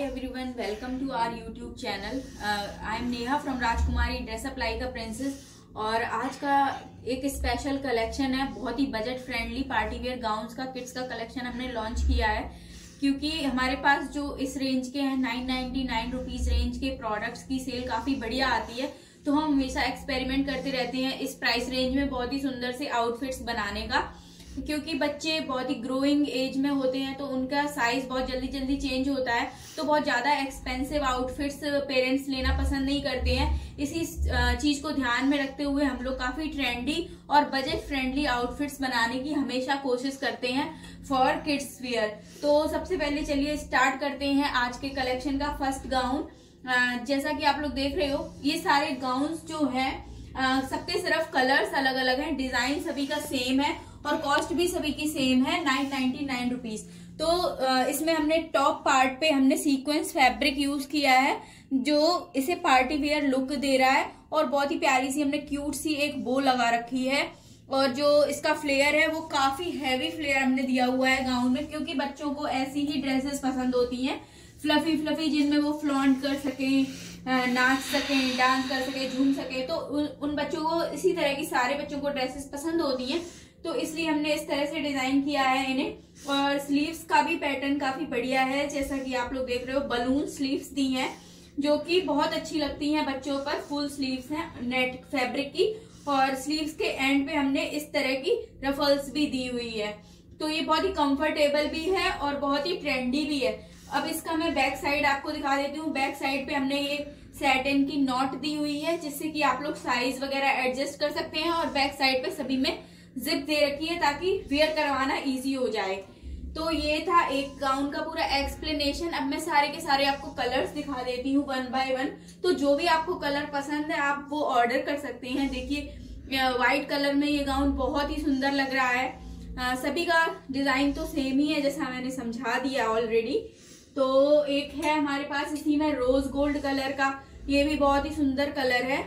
everyone, welcome to our YouTube channel. I am Neha from Rajkumari dress up like a princess. और आज का एक special collection है, बहुत ही budget friendly party wear gowns का, किड्स का कलेक्शन हमने लॉन्च किया है। क्योंकि हमारे पास जो इस रेंज के हैं 999 रुपीज रेंज के प्रोडक्ट्स की सेल काफी बढ़िया आती है, तो हम हमेशा एक्सपेरिमेंट करते रहते हैं इस प्राइस रेंज में बहुत ही सुंदर से आउटफिट्स बनाने का। क्योंकि बच्चे बहुत ही ग्रोइंग एज में होते हैं तो उनका साइज बहुत जल्दी जल्दी चेंज होता है, तो बहुत ज्यादा एक्सपेंसिव आउटफिट्स पेरेंट्स लेना पसंद नहीं करते हैं। इसी चीज को ध्यान में रखते हुए हम लोग काफी ट्रेंडी और बजट फ्रेंडली आउटफिट्स बनाने की हमेशा कोशिश करते हैं फॉर किड्स वियर। तो सबसे पहले चलिए स्टार्ट करते हैं आज के कलेक्शन का फर्स्ट गाउन। जैसा कि आप लोग देख रहे हो, ये सारे गाउन्स जो है सबके सिर्फ कलर्स अलग अलग हैं, डिजाइन सभी का सेम है और कॉस्ट भी सभी की सेम है 999 रुपीज। तो इसमें हमने टॉप पार्ट पे हमने सीक्वेंस फैब्रिक यूज किया है जो इसे पार्टी वेयर लुक दे रहा है, और बहुत ही प्यारी सी हमने क्यूट सी एक बो लगा रखी है। और जो इसका फ्लेयर है वो काफी हैवी फ्लेयर हमने दिया हुआ है गाउन में, क्योंकि बच्चों को ऐसी ही ड्रेसेस पसंद होती हैं फ्लफी फ्लफी, जिनमें वो फ्लॉन्ट कर सके, नाच सके, डांस कर सके, झूम सके। तो उन बच्चों को इसी तरह की सारे बच्चों को ड्रेसेस पसंद होती हैं, तो इसलिए हमने इस तरह से डिजाइन किया है इन्हें। और स्लीव्स का भी पैटर्न काफी बढ़िया है, जैसा कि आप लोग देख रहे हो, बलून स्लीव्स दी हैं जो कि बहुत अच्छी लगती हैं बच्चों पर। फुल स्लीव्स हैं नेट फैब्रिक की, और स्लीव्स के एंड पे हमने इस तरह की रफल्स भी दी हुई है। तो ये बहुत ही कंफर्टेबल भी है और बहुत ही ट्रेंडी भी है। अब इसका मैं बैक साइड आपको दिखा देती हूँ। बैक साइड पे हमने ये सैटिन की नॉट दी हुई है, जिससे कि आप लोग साइज वगैरह एडजस्ट कर सकते हैं। और बैक साइड पे सभी में जिप दे रखी है ताकि वेयर करवाना इजी हो जाए। तो ये था एक गाउन का पूरा एक्सप्लेनेशन। अब मैं सारे के सारे आपको कलर्स दिखा देती हूँ वन बाय वन। तो जो भी आपको कलर पसंद है आप वो ऑर्डर कर सकते हैं। देखिए व्हाइट कलर में ये गाउन बहुत ही सुंदर लग रहा है। सभी का डिजाइन तो सेम ही है जैसा मैंने समझा दिया ऑलरेडी। तो एक है हमारे पास इसी में रोज गोल्ड कलर का, ये भी बहुत ही सुंदर कलर है।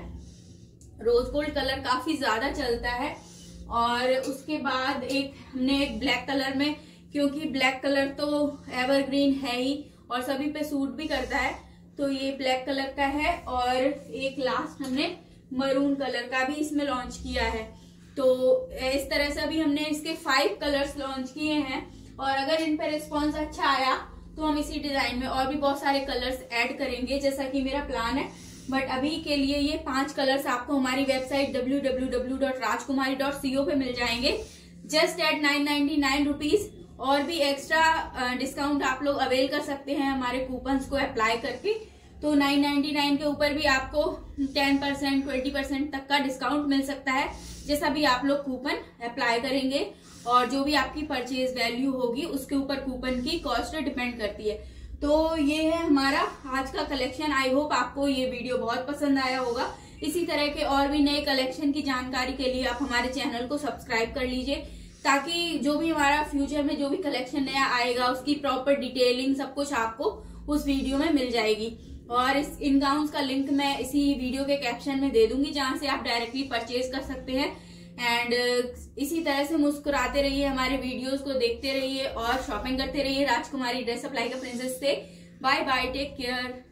रोज गोल्ड कलर काफी ज्यादा चलता है। और उसके बाद हमने एक ब्लैक कलर में, क्योंकि ब्लैक कलर तो एवरग्रीन है ही और सभी पे सूट भी करता है, तो ये ब्लैक कलर का है। और एक लास्ट हमने मरून कलर का भी इसमें लॉन्च किया है। तो इस तरह से अभी हमने इसके 5 कलर्स लॉन्च किए हैं, और अगर इन पर रिस्पॉन्स अच्छा आया तो हम इसी डिजाइन में और भी बहुत सारे कलर्स ऐड करेंगे, जैसा कि मेरा प्लान है। बट अभी के लिए ये 5 कलर्स आपको हमारी वेबसाइट www.rajkumari.co पे मिल जाएंगे जस्ट एट 999 रुपीज। और भी एक्स्ट्रा डिस्काउंट आप लोग अवेल कर सकते हैं हमारे कूपन्स को अप्लाई करके। तो 999 के ऊपर भी आपको 10% 20% तक का डिस्काउंट मिल सकता है, जैसा भी आप लोग कूपन अप्लाई करेंगे। और जो भी आपकी परचेज वैल्यू होगी उसके ऊपर कूपन की कॉस्ट डिपेंड करती है। तो ये है हमारा आज का कलेक्शन। आई होप आपको ये वीडियो बहुत पसंद आया होगा। इसी तरह के और भी नए कलेक्शन की जानकारी के लिए आप हमारे चैनल को सब्सक्राइब कर लीजिए, ताकि जो भी हमारा फ्यूचर में जो भी कलेक्शन नया आएगा उसकी प्रॉपर डिटेलिंग सब कुछ आपको उस वीडियो में मिल जाएगी। और इन गाउन्स का लिंक मैं इसी वीडियो के कैप्शन में दे दूंगी, जहां से आप डायरेक्टली परचेज कर सकते हैं। एंड इसी तरह से मुस्कुराते रहिए, हमारे वीडियोस को देखते रहिए और शॉपिंग करते रहिए Rajkumari dress up like a princess से। Bye bye, take care.